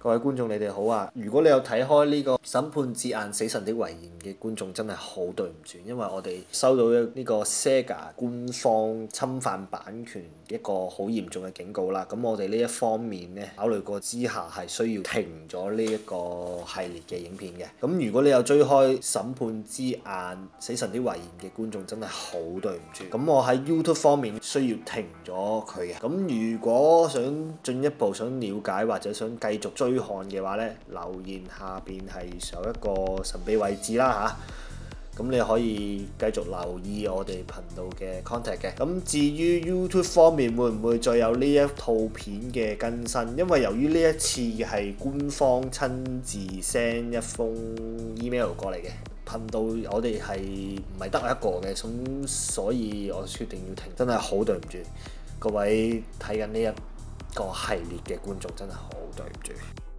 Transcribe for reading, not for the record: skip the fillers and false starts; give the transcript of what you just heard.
各位觀眾你哋好啊！如果你有睇開呢個審判之眼死神的遺言嘅觀眾，真係好對唔住，因為我哋收到呢個 Sega 官方侵犯版權一個好嚴重嘅警告啦。咁我哋呢一方面呢，考慮過之下係需要停咗呢一個系列嘅影片嘅。咁如果你有追開審判之眼死神的遺言嘅觀眾，真係好對唔住。咁我喺 YouTube 方面需要停咗佢嘅。咁如果想進一步想了解或者想繼續追看嘅話呢，留言下邊係有一個神秘位置啦嚇，咁你可以繼續留意我哋頻道嘅 contact 嘅。咁至於 YouTube 方面會唔會再有呢一套片嘅更新？因為由於呢一次係官方親自 send 一封 email 過嚟嘅，頻道我哋係唔係得我一個嘅，咁所以我決定要停，真係好對唔住各位睇緊呢一個系列嘅觀眾，真係好對唔住。